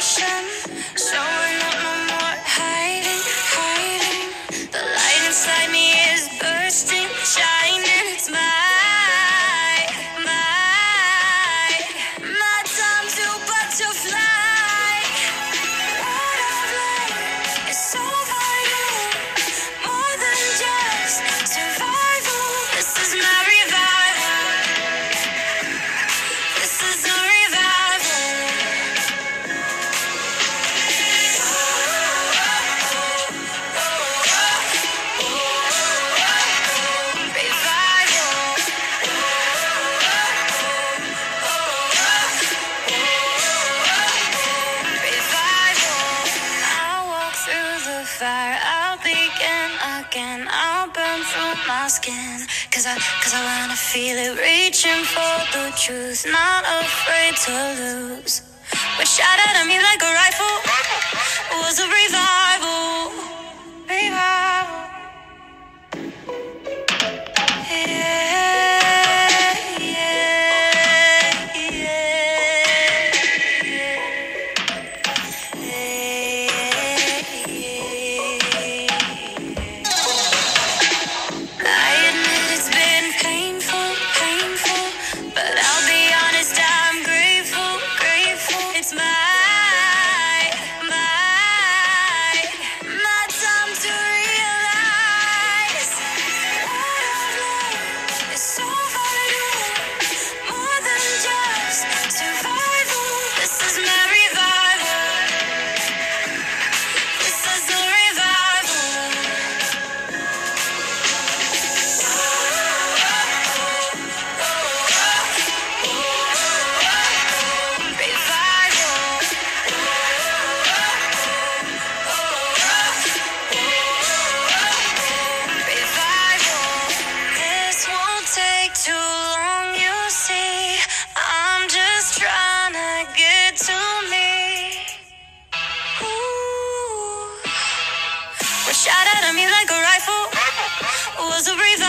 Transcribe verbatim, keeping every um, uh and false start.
ocean, showing up, no more hiding, hiding. The light inside me is bursting, shining. It's my, my, my time to butterfly. What I've learned is so vital, more than just survival. This is my revival. This is a revival. Fire, I'll begin again. I'll burn through my skin. Cause I, cause I wanna feel it. Reaching for the truth, not afraid to lose. What shot at me like a rifle was a revival. Revival. Yeah, yeah, yeah, I admit it's been painful, painful, but I'll be honest, I'm grateful, grateful. It's my, my, my time to realize what I've learned is so vital, more than just survival. This is my revival. This is a revival. This won't take too long, you see. I'm just trying to get to me. Ooh. What shot at me like a rifle was a revival.